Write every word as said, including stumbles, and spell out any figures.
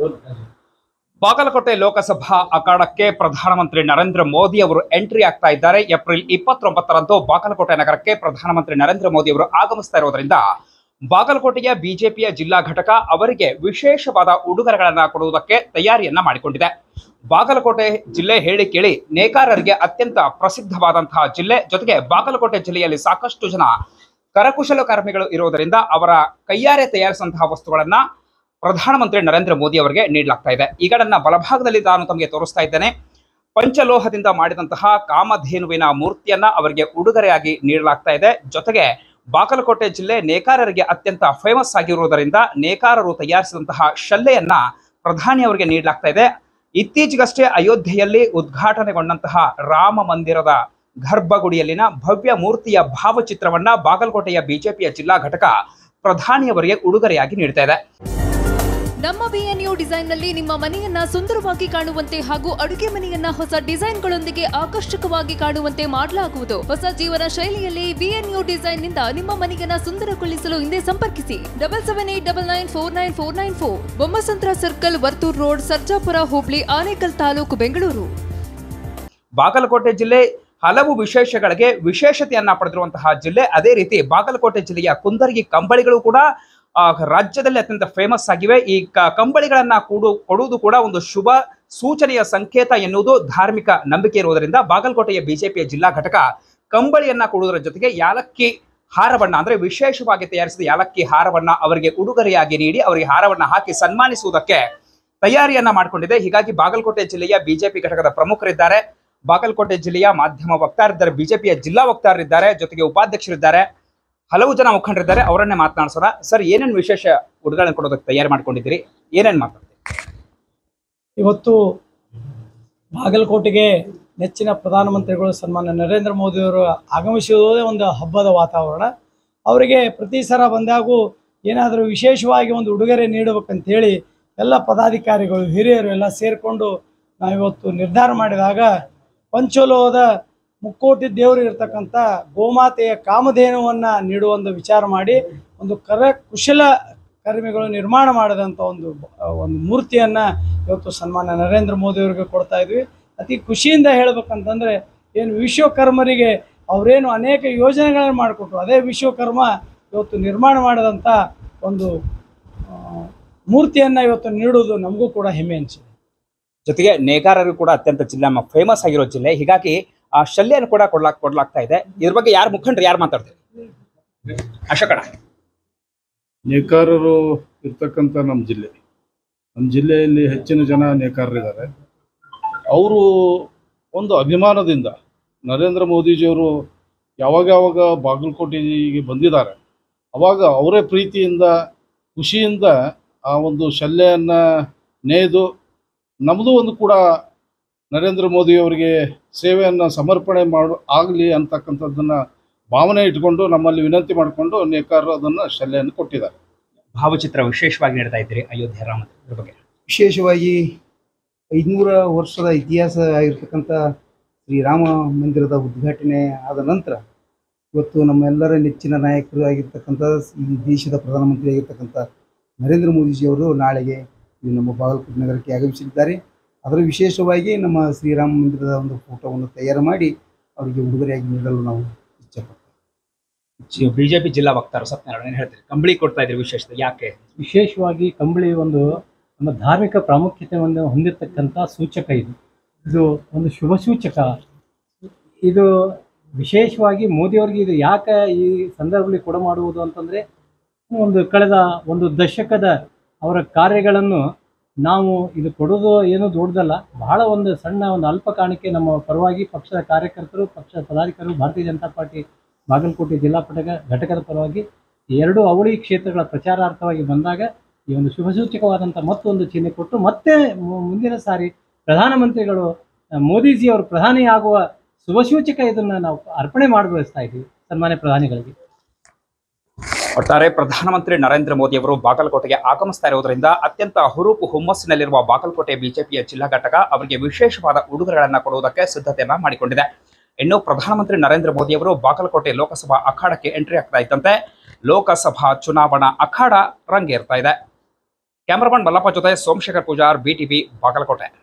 ಬಾಗಲಕೋಟೆ ಲೋಕಸಭಾ ಅಖಾಡಕ್ಕೆ ಪ್ರಧಾನಮಂತ್ರಿ ನರೇಂದ್ರ ಮೋದಿ ಅವರು ಎಂಟ್ರಿ ಆಗ್ತಾ ಇದ್ದಾರೆ. ಏಪ್ರಿಲ್ ಇಪ್ಪತ್ತೊಂಬತ್ತರಂದು ಬಾಗಲಕೋಟೆ ನಗರಕ್ಕೆ ಪ್ರಧಾನಮಂತ್ರಿ ನರೇಂದ್ರ ಮೋದಿ ಅವರು ಆಗಮಿಸ್ತಾ ಇರೋದ್ರಿಂದ ಬಾಗಲಕೋಟೆಯ ಬಿಜೆಪಿಯ ಜಿಲ್ಲಾ ಘಟಕ ಅವರಿಗೆ ವಿಶೇಷವಾದ ಉಡುಗೊರೆಗಳನ್ನ ಕೊಡುವುದಕ್ಕೆ ತಯಾರಿಯನ್ನ ಮಾಡಿಕೊಂಡಿದೆ. ಬಾಗಲಕೋಟೆ ಜಿಲ್ಲೆ ಹೇಳಿ ಕೇಳಿ ನೇಕಾರರಿಗೆ ಅತ್ಯಂತ ಪ್ರಸಿದ್ಧವಾದಂತಹ ಜಿಲ್ಲೆ. ಜೊತೆಗೆ ಬಾಗಲಕೋಟೆ ಜಿಲ್ಲೆಯಲ್ಲಿ ಸಾಕಷ್ಟು ಜನ ಕರಕುಶಲಕರ್ಮಿಗಳು ಇರುವುದರಿಂದ ಅವರ ಕೈಯಾರೆ ತಯಾರಿಸಿದಂತಹ ವಸ್ತುಗಳನ್ನ ಪ್ರಧಾನಮಂತ್ರಿ ನರೇಂದ್ರ ಮೋದಿ ಅವರಿಗೆ ನೀಡಲಾಗ್ತಾ ಇದೆ. ಈಗ ನನ್ನ ಬಲಭಾಗದಲ್ಲಿ ನಾನು ತಮಗೆ ತೋರಿಸ್ತಾ ಇದ್ದೇನೆ. ಪಂಚಲೋಹದಿಂದ ಮಾಡಿದಂತಹ ಕಾಮಧೇನುವಿನ ಮೂರ್ತಿಯನ್ನ ಅವರಿಗೆ ಉಡುಗೊರೆಯಾಗಿ ನೀಡಲಾಗ್ತಾ ಇದೆ. ಜೊತೆಗೆ ಬಾಗಲಕೋಟೆ ಜಿಲ್ಲೆ ನೇಕಾರರಿಗೆ ಅತ್ಯಂತ ಫೇಮಸ್ ಆಗಿರುವುದರಿಂದ ನೇಕಾರರು ತಯಾರಿಸಿದಂತಹ ಶಲ್ಲೆಯನ್ನ ಪ್ರಧಾನಿ ಅವರಿಗೆ ನೀಡಲಾಗ್ತಾ ಇದೆ. ಇತ್ತೀಚೆಗಷ್ಟೇ ಅಯೋಧ್ಯೆಯಲ್ಲಿ ಉದ್ಘಾಟನೆಗೊಂಡಂತಹ ರಾಮ ಮಂದಿರದ ಗರ್ಭಗುಡಿಯಲ್ಲಿನ ಭವ್ಯ ಮೂರ್ತಿಯ ಭಾವಚಿತ್ರವನ್ನ ಬಾಗಲಕೋಟೆಯ ಬಿಜೆಪಿಯ ಜಿಲ್ಲಾ ಘಟಕ ಪ್ರಧಾನಿಯವರಿಗೆ ಉಡುಗೊರೆಯಾಗಿ ನೀಡ್ತಾ ಇದೆ. ನಮ್ಮ ಬಿಎನ್ಯು ಡಿಸೈನ್ ನಲ್ಲಿ ನಿಮ್ಮ ಮನೆಯನ್ನ ಸುಂದರವಾಗಿ ಕಾಣುವಂತೆ ಹಾಗೂ ಅಡುಗೆ ಮನೆಯನ್ನ ಹೊಸ ಡಿಸೈನ್ಗಳೊಂದಿಗೆ ಆಕರ್ಷಕವಾಗಿ ಕಾಣುವಂತೆ ಮಾಡಲಾಗುವುದು. ಹೊಸ ಜೀವನ ಶೈಲಿಯಲ್ಲಿ ಬಿಎನ್ಯು ಡಿಸೈನ್ ನಿಂದ ನಿಮ್ಮ ಮನೆಯನ್ನ ಸುಂದರಗೊಳಿಸಲು ಹಿಂದೆ ಸಂಪರ್ಕಿಸಿ double seven eight double nine four nine four nine four Bommasandra circle, Varthur road, Sarjapura ಹೋಬಳಿ, ಆನೇಕಲ್ ತಾಲೂಕು, ಬೆಂಗಳೂರು. ಬಾಗಲಕೋಟೆ ಜಿಲ್ಲೆ ಹಲವು ವಿಶೇಷಗಳಿಗೆ ವಿಶೇಷತೆಯನ್ನ ಪಡೆದಿರುವಂತಹ ಜಿಲ್ಲೆ. ಅದೇ ರೀತಿ ಬಾಗಲಕೋಟೆ ಜಿಲ್ಲೆಯ ಕುಂದರ್ಗಿ ಕಂಬಳಿಗಳು ಕೂಡ ರಾಜ್ಯದಲ್ಲಿ ಅತ್ಯಂತ ಫೇಮಸ್ ಆಗಿವೆ. ಈ ಕಂಬಳಿಗಳನ್ನ ಕೂಡು ಕೊಡುವುದು ಕೂಡ ಒಂದು ಶುಭ ಸೂಚನೆಯ ಸಂಕೇತ ಎನ್ನುವುದು ಧಾರ್ಮಿಕ ನಂಬಿಕೆ ಇರುವುದರಿಂದ ಬಾಗಲಕೋಟೆಯ ಬಿಜೆಪಿಯ ಜಿಲ್ಲಾ ಘಟಕ ಕಂಬಳಿಯನ್ನ ಕೊಡುವುದರ ಜೊತೆಗೆ ಯಾಲಕ್ಕಿ ಹಾರವನ್ನ ಅಂದ್ರೆ ವಿಶೇಷವಾಗಿ ತಯಾರಿಸಿದ ಯಾಲಕ್ಕಿ ಹಾರವನ್ನ ಅವರಿಗೆ ಉಡುಗೊರೆಯಾಗಿ ನೀಡಿ ಅವರಿಗೆ ಹಾರವನ್ನ ಹಾಕಿ ಸನ್ಮಾನಿಸುವುದಕ್ಕೆ ತಯಾರಿಯನ್ನ ಮಾಡಿಕೊಂಡಿದೆ. ಹೀಗಾಗಿ ಬಾಗಲಕೋಟೆ ಜಿಲ್ಲೆಯ ಬಿಜೆಪಿ ಘಟಕದ ಪ್ರಮುಖರಿದ್ದಾರೆ, ಬಾಗಲಕೋಟೆ ಜಿಲ್ಲೆಯ ಮಾಧ್ಯಮ ವಕ್ತಾರರಿದ್ದಾರೆ, ಬಿಜೆಪಿಯ ಜಿಲ್ಲಾ ವಕ್ತಾರರಿದ್ದಾರೆ, ಜೊತೆಗೆ ಉಪಾಧ್ಯಕ್ಷರಿದ್ದಾರೆ, ಹಲವು ಜನ ಮುಖಂಡರಿದ್ದಾರೆ. ಅವರನ್ನೇ ಮಾತನಾಡಿಸೋಣ. ಸರ್, ಏನೇನು ವಿಶೇಷ ಉಡುಗೊರೆ ಕೊಡೋದಕ್ಕೆ ತಯಾರಿ ಮಾಡ್ಕೊಂಡಿದ್ದೀರಿ, ಏನೇನು ಮಾತಾಡ್ತೀರಿ? ಇವತ್ತು ಬಾಗಲಕೋಟೆಗೆ ನೆಚ್ಚಿನ ಪ್ರಧಾನಮಂತ್ರಿಗಳು ಸನ್ಮಾನ್ಯ ನರೇಂದ್ರ ಮೋದಿಯವರು ಆಗಮಿಸುವುದೇ ಒಂದು ಹಬ್ಬದ ವಾತಾವರಣ. ಅವರಿಗೆ ಪ್ರತಿ ಸಲ ಬಂದಾಗೂ ಏನಾದರೂ ವಿಶೇಷವಾಗಿ ಒಂದು ಉಡುಗೊರೆ ನೀಡಬೇಕಂತೇಳಿ ಎಲ್ಲ ಪದಾಧಿಕಾರಿಗಳು ಹಿರಿಯರು ಎಲ್ಲ ಸೇರಿಕೊಂಡು ನಾವಿವತ್ತು ನಿರ್ಧಾರ ಮಾಡಿದಾಗ ಪಂಚಲೋಹದ ಮುಕ್ಕೋಟಿ ದೇವರು ಇರ್ತಕ್ಕಂಥ ಗೋಮಾತೆಯ ಕಾಮಧೇನುವನ್ನು ನೀಡುವಂಥ ವಿಚಾರ ಮಾಡಿ ಒಂದು ಕರ ಕುಶಲ ಕರ್ಮಿಗಳು ನಿರ್ಮಾಣ ಮಾಡಿದಂಥ ಒಂದು ಒಂದು ಮೂರ್ತಿಯನ್ನು ಇವತ್ತು ಸನ್ಮಾನ್ಯ ನರೇಂದ್ರ ಮೋದಿಯವರಿಗೆ ಕೊಡ್ತಾ ಇದ್ವಿ. ಅತಿ ಖುಷಿಯಿಂದ ಹೇಳ್ಬೇಕಂತಂದರೆ ಏನು ವಿಶ್ವಕರ್ಮರಿಗೆ ಅವರೇನು ಅನೇಕ ಯೋಜನೆಗಳನ್ನು ಮಾಡಿಕೊಟ್ರು, ಅದೇ ವಿಶ್ವಕರ್ಮ ಇವತ್ತು ನಿರ್ಮಾಣ ಮಾಡಿದಂಥ ಒಂದು ಮೂರ್ತಿಯನ್ನು ಇವತ್ತು ನೀಡುವುದು ನಮಗೂ ಕೂಡ ಹೆಮ್ಮೆ ಅನಿಸಿದೆ. ಜೊತೆಗೆ ನೇಕಾರರು ಕೂಡ ಅತ್ಯಂತ ಜಿಲ್ಲೆ ಫೇಮಸ್ ಆಗಿರೋ ಜಿಲ್ಲೆ, ಹೀಗಾಗಿ ಆ ಶಲ್ಯವನ್ನು ಕೂಡ ಕೊಡ್ಲಾಕ್ ಕೊಡ್ಲಾಗ್ತಾ ಇದೆ. ಇದ್ರ ಬಗ್ಗೆ ಯಾರು ಮುಖಂಡ್ರು ಯಾರು ಮಾತಾಡ್ತಾರೆ? ಅಶೋಕಣ್ಣ. ನೇಕಾರರು ಇರ್ತಕ್ಕಂಥ ನಮ್ಮ ಜಿಲ್ಲೆ ನಮ್ಮ ಜಿಲ್ಲೆಯಲ್ಲಿ ಹೆಚ್ಚಿನ ಜನ ನೇಕಾರರಿದ್ದಾರೆ. ಅವರು ಒಂದು ಅಭಿಮಾನದಿಂದ ನರೇಂದ್ರ ಮೋದಿಜಿಯವರು ಯಾವಾಗ ಯಾವಾಗ ಬಾಗಲಕೋಟೆಗೆ ಬಂದಿದ್ದಾರೆ ಅವಾಗ ಅವರೇ ಪ್ರೀತಿಯಿಂದ ಖುಷಿಯಿಂದ ಆ ಒಂದು ಶಲ್ಯವನ್ನು ನೇಯ್ದು ನಮ್ಮದು ಒಂದು ಕೂಡ ನರೇಂದ್ರ ಮೋದಿಯವರಿಗೆ ಸೇವೆಯನ್ನು ಸಮರ್ಪಣೆ ಮಾಡು ಆಗಲಿ ಅಂತಕ್ಕಂಥದ್ದನ್ನು ಭಾವನೆ ಇಟ್ಕೊಂಡು ನಮ್ಮಲ್ಲಿ ವಿನಂತಿ ಮಾಡಿಕೊಂಡು ನೇಕಾರರು ಅದನ್ನು ಶಲ್ಯವನ್ನು ಕೊಟ್ಟಿದ್ದಾರೆ. ಭಾವಚಿತ್ರ ವಿಶೇಷವಾಗಿ ನೀಡ್ತಾ ಇದ್ದೀರಿ ಅಯೋಧ್ಯೆ ರಾಮ ಮಂದಿರದ ಬಗ್ಗೆ. ವಿಶೇಷವಾಗಿ ಐದುನೂರ ವರ್ಷದ ಇತಿಹಾಸ ಆಗಿರ್ತಕ್ಕಂಥ ಶ್ರೀರಾಮ ಮಂದಿರದ ಉದ್ಘಾಟನೆ ಆದ ನಂತರ ಇವತ್ತು ನಮ್ಮೆಲ್ಲರ ನೆಚ್ಚಿನ ನಾಯಕರು ಆಗಿರ್ತಕ್ಕಂಥ ಈ ದೇಶದ ಪ್ರಧಾನಮಂತ್ರಿ ಆಗಿರ್ತಕ್ಕಂಥ ನರೇಂದ್ರ ಮೋದಿಜಿಯವರು ನಾಳೆಗೆ ನಮ್ಮ ಬಾಗಲಕೋಟೆ ನಗರಕ್ಕೆ ಆಗಮಿಸಿದ್ದಾರೆ. ಅದರ ವಿಶೇಷವಾಗಿ ನಮ್ಮ ಶ್ರೀರಾಮ ಮಂದಿರದ ಒಂದು ಫೋಟೋವನ್ನು ತಯಾರು ಮಾಡಿ ಅವರಿಗೆ ಉಡುಗೊರೆಯಾಗಿ ನೀಡಲು ನಾವು ಇಚ್ಛೆಪಡ್ತೇವೆ. ಬಿಜೆಪಿ ಜಿಲ್ಲಾ ವಕ್ತಾರ ಸತ್ಯನಾರಾಯಣ ಏನು ಹೇಳ್ತೀರಿ? ಕಂಬಳಿ ಕೊಡ್ತಾ ಇದ್ದೀರಿ, ವಿಶೇಷತೆ ಯಾಕೆ? ವಿಶೇಷವಾಗಿ ಕಂಬಳಿ ಒಂದು ನಮ್ಮ ಧಾರ್ಮಿಕ ಪ್ರಾಮುಖ್ಯತೆಯನ್ನು ಹೊಂದಿರತಕ್ಕಂಥ ಸೂಚಕ. ಇದು ಇದು ಒಂದು ಶುಭ ಸೂಚಕ. ಇದು ವಿಶೇಷವಾಗಿ ಮೋದಿಯವರಿಗೆ ಇದು ಯಾಕೆ ಈ ಸಂದರ್ಭದಲ್ಲಿ ಕೊಡಮಾಡುವುದು ಅಂತಂದರೆ, ಒಂದು ಕಳೆದ ಒಂದು ದಶಕದ ಅವರ ಕಾರ್ಯಗಳನ್ನು ನಾವು ಇದು ಕೊಡೋದು ಏನೂ ದೊಡ್ಡದಲ್ಲ, ಬಹಳ ಒಂದು ಸಣ್ಣ ಒಂದು ಅಲ್ಪ ಕಾಣಿಕೆ ನಮ್ಮ ಪರವಾಗಿ ಪಕ್ಷದ ಕಾರ್ಯಕರ್ತರು, ಪಕ್ಷದ ಪದಾಧಿಕಾರಿಗಳು, ಭಾರತೀಯ ಜನತಾ ಪಾರ್ಟಿ ಬಾಗಲಕೋಟೆ ಜಿಲ್ಲಾ ಘಟಕ ಘಟಕದ ಪರವಾಗಿ ಎರಡು ಅವಳಿ ಕ್ಷೇತ್ರಗಳ ಪ್ರಚಾರಾರ್ಥವಾಗಿ ಬಂದಾಗ ಈ ಒಂದು ಶುಭ ಸೂಚಕವಾದಂಥ ಮತ್ತೊಂದು ಚಿಹ್ನೆ ಕೊಟ್ಟು ಮತ್ತೆ ಮುಂದಿನ ಸಾರಿ ಪ್ರಧಾನಮಂತ್ರಿಗಳು ಮೋದಿಜಿಯವರು ಪ್ರಧಾನಿಯಾಗುವ ಶುಭ ಸೂಚಕ ಇದನ್ನು ನಾವು ಅರ್ಪಣೆ ಮಾಡಬಯಸ್ತಾ ಇದ್ದೀವಿ ಸನ್ಮಾನ್ಯ ಪ್ರಧಾನಿಗಳಿಗೆ. ಒಟ್ಟಾರೆ ಪ್ರಧಾನಮಂತ್ರಿ ನರೇಂದ್ರ ಮೋದಿ ಅವರು ಬಾಗಲಕೋಟೆಗೆ ಆಗಮಿಸ್ತಾ ಇರುವುದರಿಂದ ಅತ್ಯಂತ ಹುರುಪು ಹುಮ್ಮಸ್ಸಿನಲ್ಲಿರುವ ಬಾಗಲಕೋಟೆ ಬಿಜೆಪಿಯ ಜಿಲ್ಲಾ ಘಟಕ ಅವರಿಗೆ ವಿಶೇಷವಾದ ಉಡುಗೊರೆಗಳನ್ನು ಕೊಡುವುದಕ್ಕೆ ಸಿದ್ಧತೆಯನ್ನ ಮಾಡಿಕೊಂಡಿದೆ. ಇನ್ನು ಪ್ರಧಾನಮಂತ್ರಿ ನರೇಂದ್ರ ಮೋದಿ ಅವರು ಬಾಗಲಕೋಟೆ ಲೋಕಸಭಾ ಅಖಾಡಕ್ಕೆ ಎಂಟ್ರಿ ಆಗ್ತಾ ಇದ್ದಂತೆ ಲೋಕಸಭಾ ಚುನಾವಣಾ ಅಖಾಡ ರಂಗೇರ್ತಾ ಇದೆ. ಕ್ಯಾಮರಾಮನ್ ಮಲ್ಲಪ್ಪ ಜೊತೆ ಸೋಮಶೇಖರ್ ಪೂಜಾರ್, ಬಿಟಿವಿ, ಬಾಗಲಕೋಟೆ.